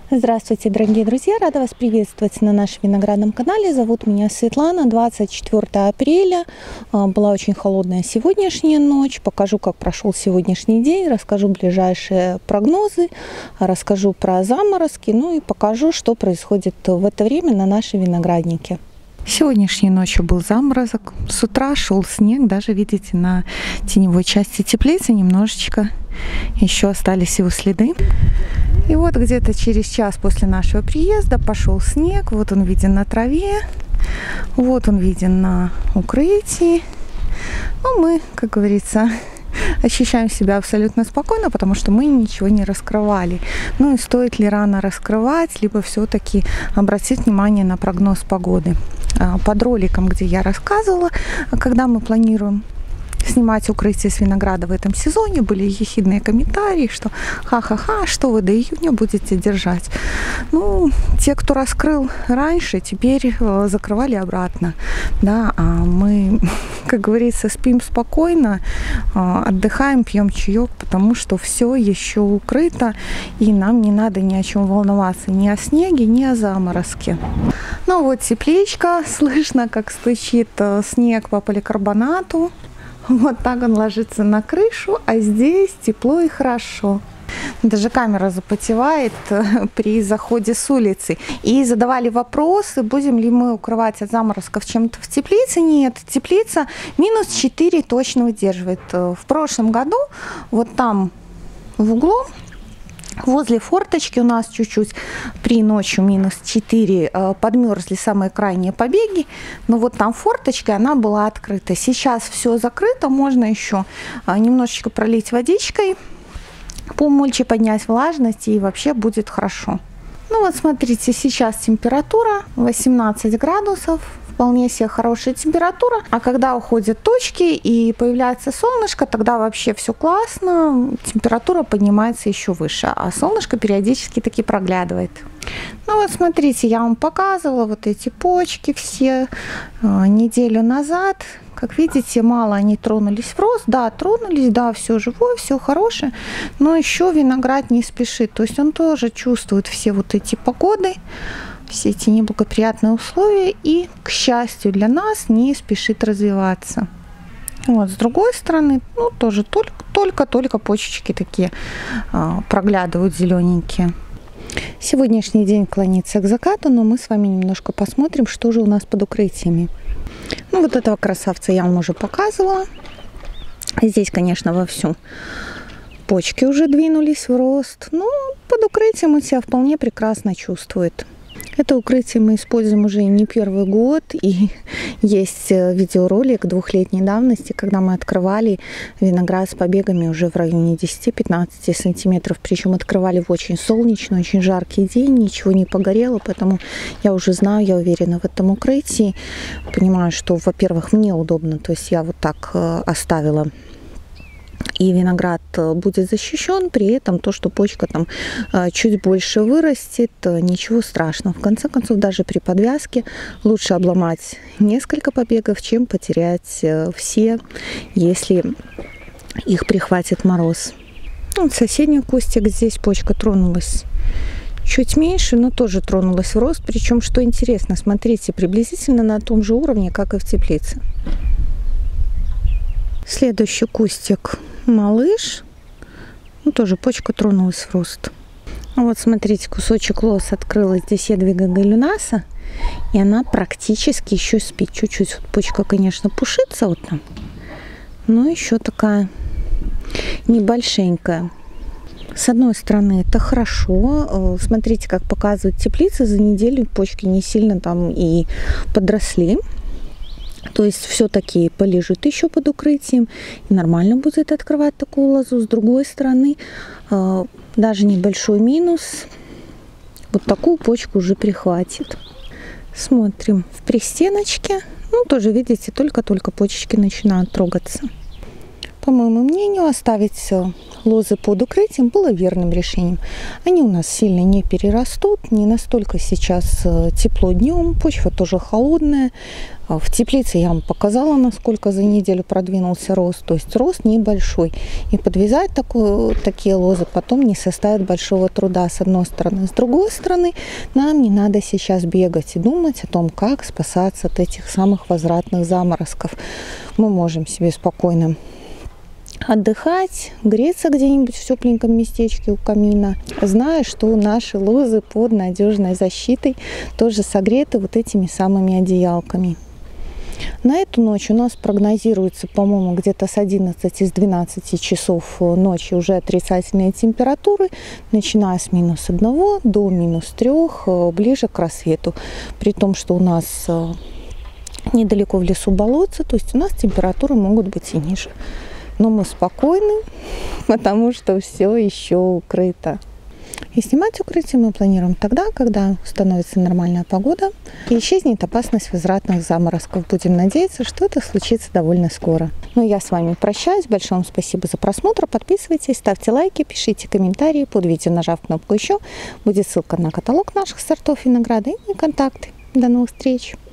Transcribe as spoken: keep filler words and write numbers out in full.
Здравствуйте, дорогие друзья! Рада вас приветствовать на нашем виноградном канале. Зовут меня Светлана. двадцать четвёртое апреля. Была очень холодная сегодняшняя ночь. Покажу, как прошел сегодняшний день. Расскажу ближайшие прогнозы. Расскажу про заморозки. Ну и покажу, что происходит в это время на нашем винограднике. Сегодняшней ночью был заморозок. С утра шел снег. Даже, видите, на теневой части теплицы немножечко еще остались его следы. И вот где-то через час после нашего приезда пошел снег. Вот он виден на траве. Вот он виден на укрытии. Ну, мы, как говорится, ощущаем себя абсолютно спокойно, потому что мы ничего не раскрывали. Ну и стоит ли рано раскрывать, либо все-таки обратить внимание на прогноз погоды. Под роликом, где я рассказывала, когда мы планируем снимать укрытие с винограда в этом сезоне, были ехидные комментарии, что ха-ха-ха, что вы до июня будете держать. Ну, те, кто раскрыл раньше, теперь закрывали обратно. Да, а мы, как говорится, спим спокойно, отдыхаем, пьем чаек, потому что все еще укрыто, и нам не надо ни о чем волноваться, ни о снеге, ни о заморозке. Ну вот тепличка, слышно, как стучит снег по поликарбонату. Вот так он ложится на крышу, а здесь тепло и хорошо. Даже камера запотевает при заходе с улицы. И задавали вопросы, будем ли мы укрывать от заморозков чем-то в теплице. Нет, теплица минус четыре точно выдерживает. В прошлом году вот там в углу, возле форточки у нас чуть-чуть при ночью минус четыре подмерзли самые крайние побеги. Но вот там форточка, она была открыта. Сейчас все закрыто, можно еще немножечко пролить водичкой, помульче поднять влажность, и вообще будет хорошо. Ну вот смотрите, сейчас температура восемнадцать градусов. Вполне себе хорошая температура. А когда уходят точки и появляется солнышко, тогда вообще все классно. Температура поднимается еще выше, а солнышко периодически таки проглядывает. Ну вот смотрите, я вам показывала вот эти почки все э, неделю назад. Как видите, мало они тронулись в рост. Да, тронулись, да, все живое, все хорошее. Но еще виноград не спешит. То есть он тоже чувствует все вот эти погоды, все эти неблагоприятные условия, и, к счастью для нас, не спешит развиваться. Вот, с другой стороны, ну, тоже только-только почечки такие а, проглядывают зелененькие. Сегодняшний день клонится к закату, но мы с вами немножко посмотрим, что же у нас под укрытиями. Ну, вот этого красавца я вам уже показывала. Здесь, конечно, вовсю почки уже двинулись в рост. Но под укрытием он себя вполне прекрасно чувствует. Это укрытие мы используем уже не первый год, и есть видеоролик двухлетней давности, когда мы открывали виноград с побегами уже в районе десяти-пятнадцати сантиметров, причем открывали в очень солнечный, очень жаркий день, ничего не погорело, поэтому я уже знаю, я уверена в этом укрытии, понимаю, что, во-первых, мне удобно, то есть я вот так оставила, и виноград будет защищен, при этом то, что почка там чуть больше вырастет, ничего страшного. В конце концов, даже при подвязке лучше обломать несколько побегов, чем потерять все, если их прихватит мороз. Вот соседний кустик, здесь почка тронулась чуть меньше, но тоже тронулась в рост. Причем, что интересно, смотрите, приблизительно на том же уровне, как и в теплице. Следующий кустик малыш. Ну, тоже почка тронулась в рост. Вот смотрите, кусочек лос открылась здесь Едвига галлюнаса. И она практически еще спит. Чуть-чуть вот почка, конечно, пушится вот там. Но еще такая небольшенькая. С одной стороны, это хорошо. Смотрите, как показывают теплицы. За неделю почки не сильно там и подросли. То есть все-таки полежит еще под укрытием и нормально будет открывать такую лозу. С другой стороны, даже небольшой минус, вот такую почку уже прихватит. Смотрим в пристеночке. Ну, тоже, видите, только-только почечки начинают трогаться. по моему мнению, оставить лозы под укрытием было верным решением. Они у нас сильно не перерастут, не настолько сейчас тепло днем, почва тоже холодная. В теплице я вам показала, насколько за неделю продвинулся рост, то есть рост небольшой. И подвязать такую, такие лозы потом не составит большого труда, с одной стороны. С другой стороны, нам не надо сейчас бегать и думать о том, как спасаться от этих самых возвратных заморозков. Мы можем себе спокойно отдыхать, греться где-нибудь в тепленьком местечке у камина, зная, что наши лозы под надежной защитой тоже согреты вот этими самыми одеялками. На эту ночь у нас прогнозируется, по-моему, где-то с одиннадцати, с двенадцати часов ночи уже отрицательные температуры, начиная с минус одного до минус трех, ближе к рассвету. При том, что у нас недалеко в лесу болотце, то есть у нас температуры могут быть и ниже. Но мы спокойны, потому что все еще укрыто. И снимать укрытие мы планируем тогда, когда становится нормальная погода и исчезнет опасность возвратных заморозков. Будем надеяться, что это случится довольно скоро. Ну, я с вами прощаюсь. Большое вам спасибо за просмотр. Подписывайтесь, ставьте лайки, пишите комментарии. Под видео, нажав кнопку «Еще», будет ссылка на каталог наших сортов винограда и контакты. До новых встреч!